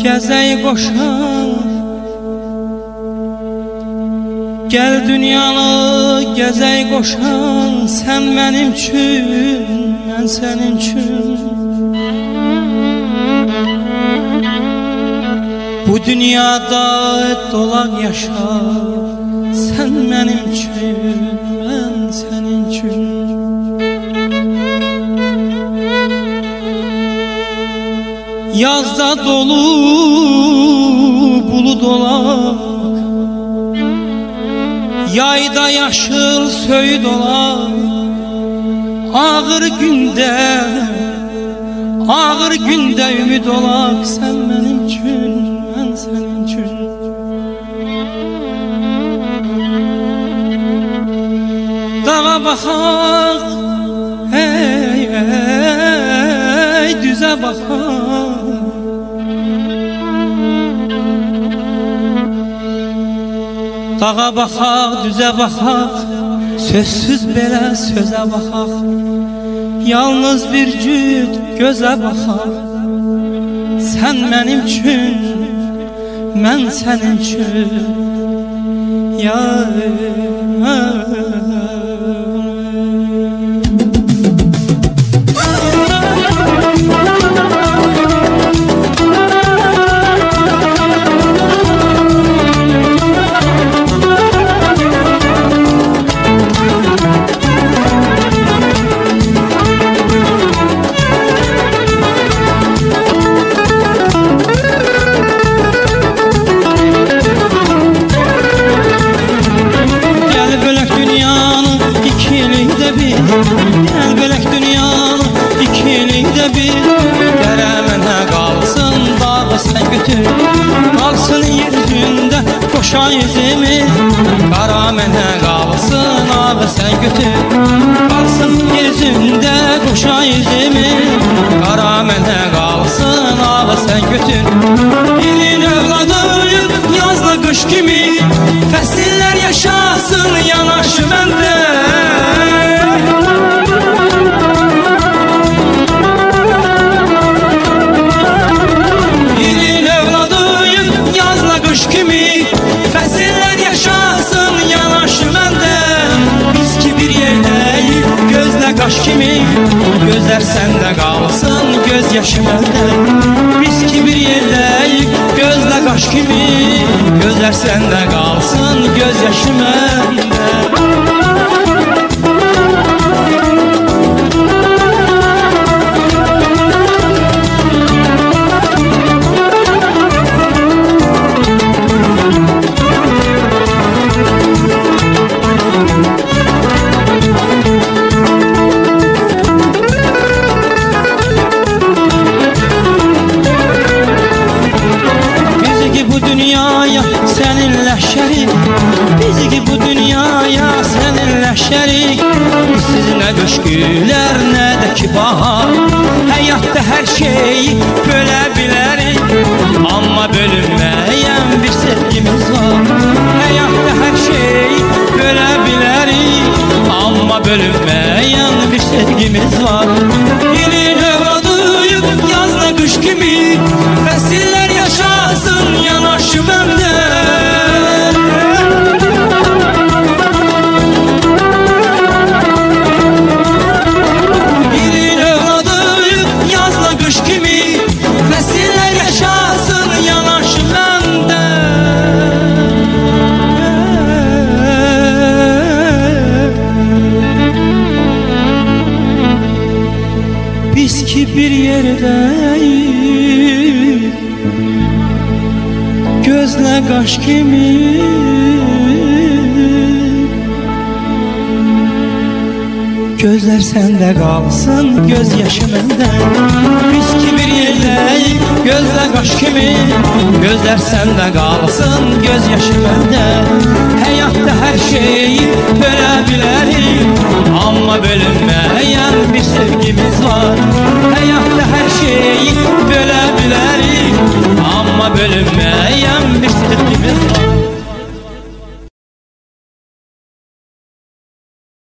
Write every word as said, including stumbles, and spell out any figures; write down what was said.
gəzək qoşan, gəl dünyanı gəzək qoşan, sən mənim üçün, mən sənin üçün. Bu dünyada dolaq yaşa, sən mənim üçün, mən sənin üçün. Yazda dolu bulud olaq, yayda yaşıl söyüd olaq. Ağır gündə, ağır gündə ümid olaq, sən mənim üçün, mən sənin üçün. Dağa baxaq, hey, hey, düzə baxaq. Dağa baxaq, düzə baxaq, sözsüz belə sözə baxaq. Yalnız bir cüt gözə baxaq, sən mənim üçün, mən sənin üçün. Ya gəl bölək dünyanı ikilikdə bir. Gərək mənə qalsın dağı sən götür, qalsın yer üzündə qoşa yüzümüz. Qara mənə qalsın ağı sən götür, qalsın yer üzündə qoşa yüzümüz. Qara mənə qalsın ağı sən götür. İlin övladıyım yazla qış kimi, fəsillər yaşasın yanaşı məndə. Qaş kimi gözlər səndə qalsın, göz yaşı məndə. Biz ki bir yerdəyik, gözlə qaş kimi gözlər səndə qalsın, göz yaşı məndə. Səninlə şərik, biz ki bu dünyaya səninlə şərik. Siz nə qış gülər, nə də ki bahar, həyatda hər şeyi bölə bilərik. Amma bölünməyən bir sevgimiz var, həyatda hər şeyi bölə bilərik. Amma bölünməyən bir sevgimiz var. İlin övladıyım yazda qış kimi, fəsillər yaşasın yanaşı məndə. Biz ki bir yerdəyik, gözlə qaş kimi, gözlər səndə qalsın, göz yaşı məndə. Biz ki bir yerdəyik, gözlə qaş kimi, gözlər səndə qalsın, göz yaşı məndə. Həyatda hər şeyi bölə bilərik, amma bölünməyən bir sevgimiz var. Həyatda hər şeyi bölə bilərik, amma bölünməyən